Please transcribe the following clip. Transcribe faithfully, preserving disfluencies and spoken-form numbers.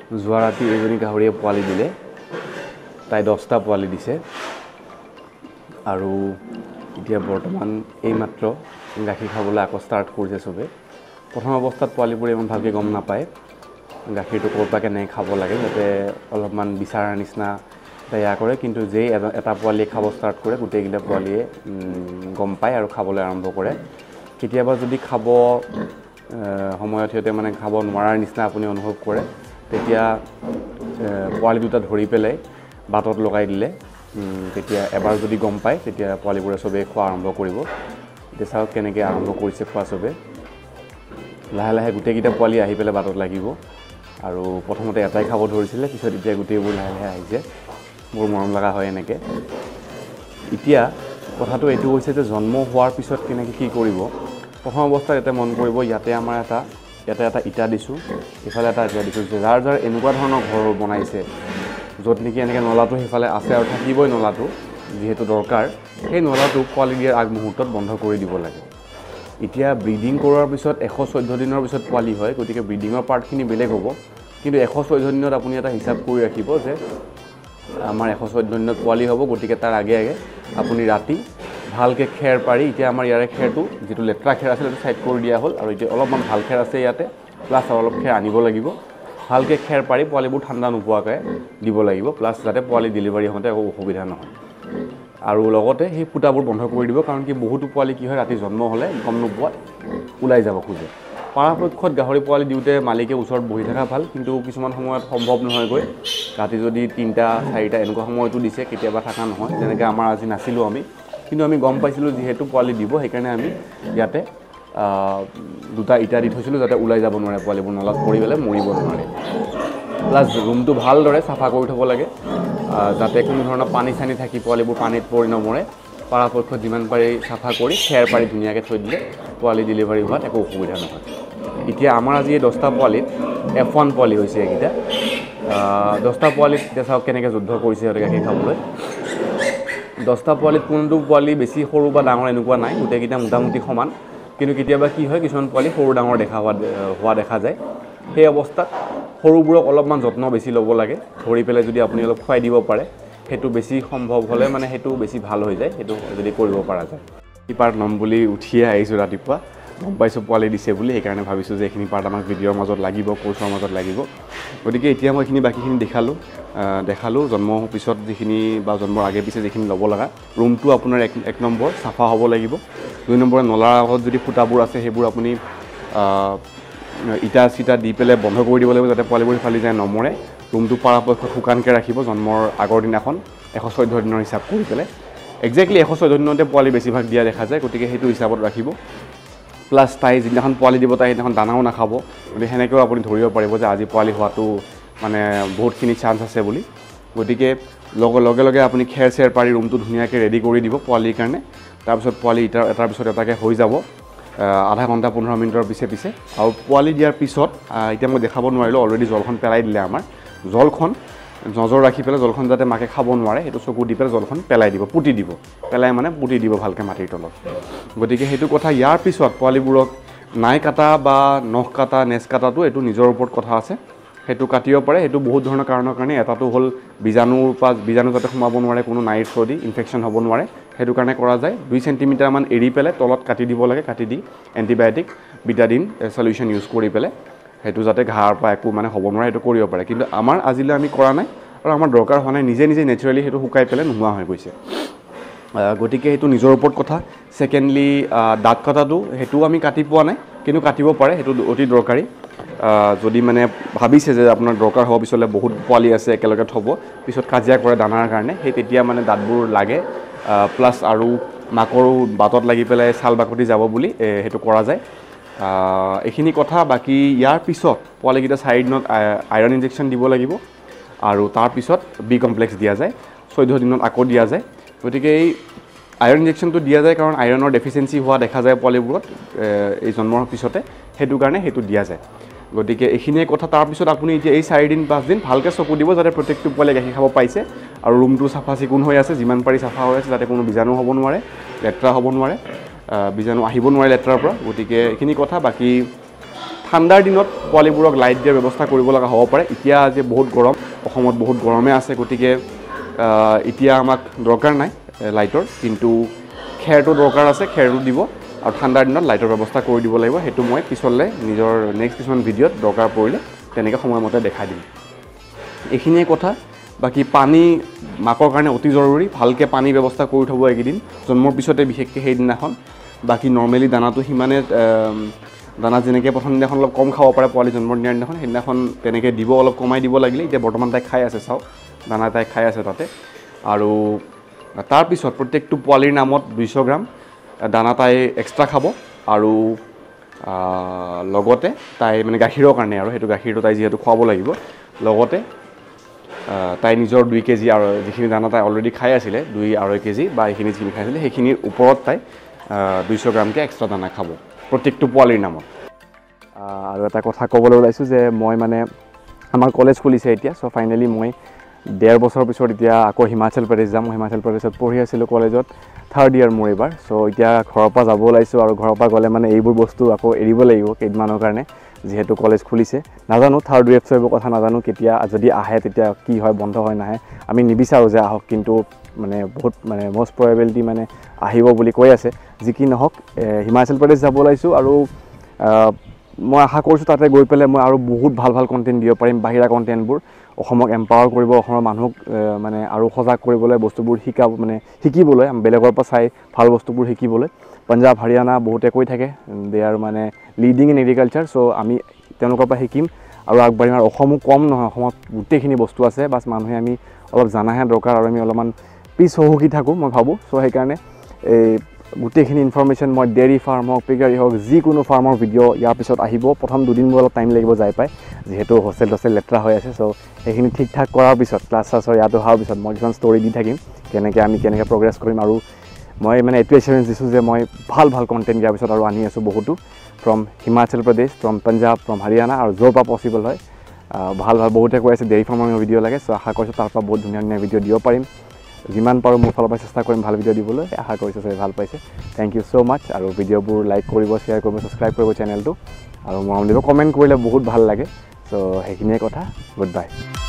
যোৱা ৰাতি এজনী গাহৰিয়ে পোৱালি দিলে তাই দহটা পোৱালি দিছে আৰু এতিয়া বৰ্তমান এইমাত্ৰ গাখীৰ খাবলৈ আকৌ ষ্টাৰ্ট কৰিছে চবে প্ৰথম অৱস্থাত পোৱালিবোৰে ইমান ভালকৈ গম নাপায় গাখীৰটো ক'ৰ পৰা কেনেকৈ খাব লাগে যাতে অলপমান বিচাৰাৰ নিচিনা তৈয়াৰ কৰে কিন্তু যেই এটা পোৱালিয়ে খাব ষ্টাৰ্ট কৰে গোটেইকেইটা পোৱালিয়ে গম পায় আৰু খাবলৈ আৰম্ভ কৰে কেতিয়াবা যদি খাব সময়ত সিহঁতে মানে খাব নোৱাৰাৰ নিচিনা আপুনি অনুভৱ কৰে তেতিয়া পোৱালি দুটা ধৰি পেলাই বাটত লগাই দিলে তেতিয়া এবাৰ যদি গম পায় তেতিয়া পোৱালিবোৰে চবে খোৱা আৰম্ভ কৰিব এতিয়া চাওক কেনেকৈ আৰম্ভ কৰিছে খোৱা চবে লাহে লাহে গোটেইকেইটা পোৱালি আহি পেলাই বাটত লাগিব আৰু প্ৰথমতে এটাই খাব ধৰিছিলে পিছত এতিয়া গোটেইবোৰ লাহে লাহে আহিছে মোৰ মৰম লগা হয় এনেকৈ এতিয়া কথাটো এইটো হৈছে যে জন্ম হোৱাৰ পিছত কেনেকৈ কি কৰিব প্ৰথম অৱস্থাত এটা মন কৰিব ইয়াতে আমাৰ এটা ইয়াতে এটা ইটা দিছোঁ ইফালে এটা ইটা দিছোঁ যাৰ যাৰ এনেকুৱা ধৰণৰ ঘৰ বনাইছে য'ত নেকি এনেকৈ নলাটো সেইফালে আছে আৰু থাকিবই নলাটো যিহেতু দৰকাৰ সেই নলাটো পোৱালি দিয়াৰ আগমুহূৰ্তত বন্ধ কৰি দিব লাগে এতিয়া ব্ৰিডিং কৰাৰ পিছত এশ চৈধ্য দিনৰ পিছত পোৱালি হয় গতিকে ব্ৰিডিঙৰ পাৰ্টখিনি বেলেগ হ'ব কিন্তু এশ চৈধ্য দিনত আপুনি এটা হিচাপ কৰি ৰাখিব যে আমাৰ এশ চৈধ্য দিনত পোৱালি হ'ব গতিকে তাৰ আগে আগে আপুনি ৰাতি ভালকৈ খেৰ পাৰি এতিয়া আমাৰ ইয়াৰে খেৰটো যিটো লেতেৰা খেৰ আছিল সেইটো ছাইড কৰি দিয়া হ'ল আৰু এতিয়া অলপমান ভাল খেৰ আছে ইয়াতে প্লাছ আৰু অলপ খেৰ আনিব লাগিব ভালকৈ খেৰ পাৰি পোৱালিবোৰ ঠাণ্ডা নোপোৱাকৈ দিব লাগিব প্লাছ যাতে পোৱালি ডেলিভাৰী হওঁতে একো অসুবিধা নহয় আৰু লগতে সেই ফুটাবোৰ বন্ধ কৰি দিব কাৰণ কি বহুতো পোৱালি কি হয় ৰাতি জন্ম হ'লে গম নোপোৱাত ওলাই যাব খোজে পৰাপক্ষত গাহৰি পোৱালি দিওঁতে মালিকে ওচৰত বহি থকা ভাল কিন্তু কিছুমান সময়ত সম্ভৱ নহয়গৈ ৰাতি যদি তিনিটা চাৰিটা এনেকুৱা সময়তো দিছে কেতিয়াবা থকা নহয় যেনেকৈ আমাৰ আজি নাছিলোঁ আমি কিন্তু আমি গম পাইছিলোঁ যিহেতু পোৱালি দিব সেইকাৰণে আমি ইয়াতে দুটা ইটা দি থৈছিলোঁ যাতে ওলাই যাব নোৱাৰে পোৱালিবোৰ নলাত পৰি পেলাই মৰিব নোৱাৰে প্লাছ ৰুমটো ভালদৰে চাফা কৰি থ'ব লাগে যাতে কোনো ধৰণৰ পানী চানী থাকি পোৱালিবোৰ পানীত পৰি নমৰে পৰাপক্ষত যিমান পাৰি চাফা কৰি খেৰ পাৰি ধুনীয়াকৈ থৈ দিলে পোৱালি ডেলিভাৰী হোৱাত একো অসুবিধা নহয় এতিয়া আমাৰ আজি এই দহটা পোৱালিত এফ ওৱান পোৱালি হৈছে এইকেইটা দহটা পোৱালিত এতিয়া চাওক কেনেকৈ যুদ্ধ কৰিছে সিহঁতে গাখীৰ খাবলৈ দহটা পোৱালিত কোনটো পোৱালি বেছি সৰু বা ডাঙৰ এনেকুৱা নাই গোটেইকেইটা মোটামুটি সমান কিন্তু কেতিয়াবা কি হয় কিছুমান পোৱালি সৰু ডাঙৰ দেখা হোৱা হোৱা দেখা যায় সেই অৱস্থাত সৰুবোৰক অলপমান যত্ন বেছি ল'ব লাগে ধৰি পেলাই যদি আপুনি অলপ খুৱাই দিব পাৰে সেইটো বেছি সম্ভৱ হ'লে মানে সেইটো বেছি ভাল হৈ যায় সেইটো যদি কৰিব পৰা যায় এই পাৰ্ট ল'ম বুলি উঠিয়ে আহিছোঁ ৰাতিপুৱা গম পাইছোঁ পোৱালি দিছে বুলি সেইকাৰণে ভাবিছোঁ যে এইখিনি পাৰ্ট আমাক ভিডিঅ'ৰ মাজত লাগিব কোৰ্চৰ মাজত লাগিব গতিকে এতিয়া মই এইখিনি বাকীখিনি দেখালোঁ দেখালোঁ জন্মৰ পিছত যিখিনি বা জন্মৰ আগে পিছে যিখিনি ল'ব লগা ৰুমটো আপোনাৰ এক এক নম্বৰ চাফা হ'ব লাগিব দুই নম্বৰ নলাৰ আগত যদি ফুটাবোৰ আছে সেইবোৰ আপুনি ইটা চিটা দি পেলাই বন্ধ কৰি দিব লাগিব যাতে পোৱালিবোৰ ফালি যায় নমৰে ৰুমটো পৰাপক্ষত শুকানকৈ ৰাখিব জন্মৰ আগৰ দিনাখন এশ চৈধ্য দিনৰ হিচাপ কৰি পেলাই একজেক্টলি এশ চৈধ্য দিনতে পোৱালি বেছিভাগ দিয়া দেখা যায় গতিকে সেইটো হিচাপত ৰাখিব প্লাছ তাই যিদিনাখন পোৱালি দিব তাই সেইদিনাখন দানাও নাখাব গতিকে সেনেকৈও আপুনি ধৰিব পাৰিব যে আজি পোৱালি হোৱাটো মানে বহুতখিনি চান্স আছে বুলি গতিকে লগে লগে লগে আপুনি খেৰ চেৰ পাৰি ৰুমটো ধুনীয়াকৈ ৰেডি কৰি দিব পোৱালিৰ কাৰণে তাৰপিছত পোৱালি ইটাৰ এটাৰ পিছত এটাকৈ হৈ যাব আধা ঘণ্টা পোন্ধৰ মিনিটৰ পিছে পিছে আৰু পোৱালি দিয়াৰ পিছত এতিয়া মই দেখাব নোৱাৰিলোঁ অলৰেডি জলখন পেলাই দিলে আমাৰ জলখন নজৰ ৰাখি পেলাই জলখন যাতে মাকে খাব নোৱাৰে সেইটো চকু দি পেলাই জলখন পেলাই দিব পুতি দিব পেলাই মানে পুতি দিব ভালকৈ মাটিৰ তলত গতিকে সেইটো কথা ইয়াৰ পিছত পোৱালিবোৰক নাই কাটা বা নখ কাটা নেচ কাটাটো এইটো নিজৰ ওপৰত কথা আছে সেইটো কাটিব পাৰে সেইটো বহুত ধৰণৰ কাৰণৰ কাৰণে এটাটো হ'ল বীজাণুৰ পৰা বীজাণু যাতে সোমাব নোৱাৰে কোনো নাইৰ থ্ৰু দি ইনফেকশ্যন হ'ব নোৱাৰে সেইটো কাৰণে কৰা যায় দুই চেণ্টিমিটাৰমান এৰি পেলাই তলত কাটি দিব লাগে কাটি দি এণ্টিবায়'টিক বিটাডিন চলিউশ্যন ইউজ কৰি পেলাই সেইটো যাতে ঘাঁৰ পৰা একো মানে হ'ব নোৱাৰে সেইটো কৰিব পাৰে কিন্তু আমাৰ আজিলৈ আমি কৰা নাই আৰু আমাৰ দৰকাৰ হোৱা নাই নিজে নিজে নেচাৰেলি সেইটো শুকাই পেলাই নোহোৱা হৈ গৈছে গতিকে সেইটো নিজৰ ওপৰত কথা ছেকেণ্ডলি দাঁত কটাটো সেইটোও আমি কাটি পোৱা নাই কিন্তু কাটিব পাৰে সেইটো অতি দৰকাৰী যদি মানে ভাবিছে যে আপোনাৰ দৰকাৰ হ'ব পিছলৈ বহুত পোৱালি আছে একেলগে থ'ব পিছত কাজিয়া কৰে দানাৰ কাৰণে সেই তেতিয়া মানে দাঁতবোৰ লাগে প্লাছ আৰু মাকৰো বাটত লাগি পেলাই ছাল বাকতি যাব বুলি সেইটো কৰা যায় এইখিনি কথা বাকী ইয়াৰ পিছত পোৱালিকেইটা চাৰি দিনত আইৰণ ইনজেকশ্যন দিব লাগিব আৰু তাৰপিছত বি কমপ্লেক্স দিয়া যায় চৈধ্য দিনত আকৌ দিয়া যায় গতিকে এই আইৰণ ইনজেকশ্যনটো দিয়া যায় কাৰণ আইৰণৰ ডেফিচিয়েঞ্চি হোৱা দেখা যায় পোৱালিবোৰত এই জন্মৰ পিছতে সেইটো কাৰণে সেইটো দিয়া যায় গতিকে এইখিনিয়ে কথা তাৰপিছত আপুনি এতিয়া এই চাৰিদিন পাঁচদিন ভালকৈ চকু দিব যাতে প্ৰত্যেকটো পোৱালি গাখীৰ খাব পাইছে আৰু ৰুমটো চাফা চিকুণ হৈ আছে যিমান পাৰি চাফা হৈ আছে যাতে কোনো বীজাণু হ'ব নোৱাৰে লেতেৰা হ'ব নোৱাৰে বীজাণু আহিব নোৱাৰে লেতেৰাৰ পৰা গতিকে এইখিনি কথা বাকী ঠাণ্ডাৰ দিনত পোৱালিবোৰক লাইট দিয়াৰ ব্যৱস্থা কৰিব লগা হ'ব পাৰে এতিয়া যে বহুত গৰম অসমত বহুত গৰমে আছে গতিকে এতিয়া আমাক দৰকাৰ নাই লাইটৰ কিন্তু খেৰটো দৰকাৰ আছে খেৰটো দিব আৰু ঠাণ্ডাৰ দিনত লাইটৰ ব্যৱস্থা কৰি দিব লাগিব সেইটো মই পিছলৈ নিজৰ নেক্সট কিছুমান ভিডিঅ'ত দৰকাৰ পৰিলে তেনেকৈ সময়মতে দেখাই দিম এইখিনিয়ে কথা বাকি পানী মাকৰ কাৰণে অতি জৰুৰী ভালকৈ পানী ব্যৱস্থা কৰি থ'ব এইকেইদিন জন্মৰ পিছতে বিশেষকৈ সেইদিনাখন বাকি নৰ্মেলি দানাটো সিমানে দানা যেনেকৈ প্ৰথম দিনাখন অলপ কম খাব পাৰে পোৱালি জন্মৰ দিনাৰ দিনাখন সেইদিনাখন তেনেকৈ দিব অলপ কমাই দিব লাগিলে এতিয়া বৰ্তমান তাই খাই আছে চাওক দানা তাই খাই আছে তাতে আৰু তাৰপিছত প্ৰত্যেকটো পোৱালিৰ নামত দুইশ গ্ৰাম দানা তাই এক্সট্ৰা খাব আৰু লগতে তাই মানে গাখীৰৰ কাৰণে আৰু সেইটো গাখীৰটো তাই যিহেতু খুৱাব লাগিব লগতে তাই নিজৰ দুই কেজি আৰু যিখিনি দানা তাই অলৰেডি খাই আছিলে দুই আঢ়ৈ কেজি বা এইখিনি যিখিনি খাইছিলে সেইখিনিৰ ওপৰত তাই দুইশ গ্ৰামকৈ এক্সট্ৰা দানা খাব প্ৰত্যেকটো পোৱালিৰ নামত আৰু এটা কথা ক'বলৈ ওলাইছোঁ যে মই মানে আমাৰ কলেজ খুলিছে এতিয়া চ' ফাইনেলি মই ডেৰ বছৰ পিছত এতিয়া আকৌ হিমাচল প্ৰদেশ যাম মই হিমাচল প্ৰদেশত পঢ়ি আছিলোঁ কলেজত থাৰ্ড ইয়াৰ মোৰ এইবাৰ চ' এতিয়া ঘৰৰ পৰা যাব ওলাইছোঁ আৰু ঘৰৰ পৰা গ'লে মানে এইবোৰ বস্তু আকৌ এৰিব লাগিব কেইদিনমানৰ কাৰণে যিহেতু কলেজ খুলিছে নাজানো থাৰ্ড ৱেভ চৱেভৰ কথা নাজানো কেতিয়া যদি আহে তেতিয়া কি হয় বন্ধ হয় নাহে আমি নিবিচাৰোঁ যে আহক কিন্তু মানে বহুত মানে মষ্ট প্ৰবেবিলিটি মানে আহিব বুলি কৈ আছে যি কি নহওক হিমাচল প্ৰদেশ যাব ওলাইছোঁ আৰু মই আশা কৰিছোঁ তাতে গৈ পেলাই মই আৰু বহুত ভাল ভাল কণ্টেণ্ট দিব পাৰিম বাহিৰা কণ্টেণ্টবোৰ অসমক এম্পাৱাৰ কৰিব অসমৰ মানুহক মানে আৰু সজাগ কৰিবলৈ বস্তুবোৰ শিকাব মানে শিকিবলৈ বেলেগৰ পৰা চাই ভাল বস্তুবোৰ শিকিবলৈ পঞ্জাৱ হাৰিয়ানা বহুতে কৈ থাকে দে আৰ মানে লিডিং ইন এগ্ৰিকালচাৰ চ' আমি তেওঁলোকৰ পৰা শিকিম আৰু আগবাঢ়িম আৰু অসমো কম নহয় অসমত গোটেইখিনি বস্তু আছে বাছ মানুহে আমি অলপ জানাহে দৰকাৰ আৰু আমি অলপমান পিছ সহুকি থাকোঁ মই ভাবোঁ চ' সেইকাৰণে এই গোটেইখিনি ইনফৰমেশ্যন মই ডেইৰী ফাৰ্ম হওক পিগাৰী হওক যিকোনো ফাৰ্মৰ ভিডিঅ' ইয়াৰ পিছত আহিব প্ৰথম দুদিন মোৰ অলপ টাইম লাগিব যাই পাই যিহেতু হোষ্টেল টোষ্টেল লেতেৰা হৈ আছে চ' সেইখিনি ঠিক ঠাক কৰাৰ পিছত ক্লাছ চাছৰ ইয়াত অহাৰ পিছত মই কিছুমান ষ্টৰি দি থাকিম কেনেকৈ আমি কেনেকৈ প্ৰগ্ৰেছ কৰিম আৰু মই মানে এইটোৱে চেলেঞ্জ দিছোঁ যে মই ভাল ভাল কণ্টেণ্ট ইয়াৰ পিছত আৰু আনি আছোঁ বহুতো from Himachal Pradesh from Punjab from Haryana আৰু য'ৰ পৰা পচিবল হয় ভাল ভাল বহুতে কৈ আছে ডেইৰী ফাৰ্মৰ ভিডিঅ' লাগে চ' আশা কৰিছোঁ তাৰ পৰা বহুত ধুনীয়া ধুনীয়া ভিডিঅ' দিব পাৰিম যিমান পাৰোঁ মোৰ ফালৰ পৰা চেষ্টা কৰিম ভাল ভিডিঅ' দিবলৈ আশা কৰিছোঁ চবে ভাল পাইছে থেংক ইউ ছ' মাছ আৰু ভিডিঅ'বোৰ লাইক কৰিব শ্বেয়াৰ কৰিব ছাবস্ক্ৰাইব কৰিব চেনেলটো আৰু মৰম দিব কমেণ্ট কৰিলে বহুত ভাল লাগে চ' সেইখিনিয়ে কথা গুড বাই